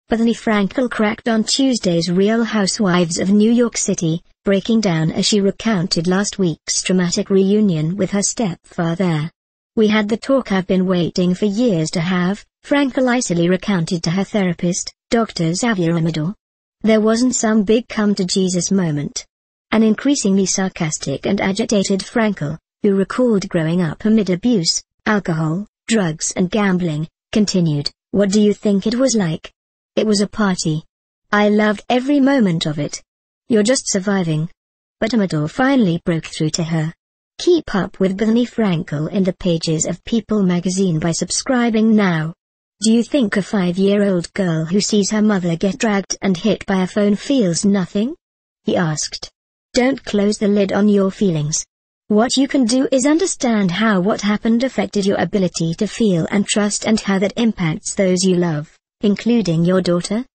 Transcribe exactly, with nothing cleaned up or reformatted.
Bethenny Frankel cracked on Tuesday's Real Housewives of New York City, breaking down as she recounted last week's dramatic reunion with her stepfather. "We had the talk I've been waiting for years to have," Frankel icily recounted to her therapist, Doctor Xavier Amador. There wasn't some big come-to-Jesus moment. An increasingly sarcastic and agitated Frankel, who recalled growing up amid abuse, alcohol, drugs and gambling, continued, "What do you think it was like? It was a party. I loved every moment of it. You're just surviving." But Amador finally broke through to her. Keep up with Bethenny Frankel in the pages of People magazine by subscribing now. Do you think a five-year-old girl who sees her mother get dragged and hit by a phone feels nothing? He asked. Don't close the lid on your feelings. What you can do is understand how what happened affected your ability to feel and trust and how that impacts those you love, including your daughter.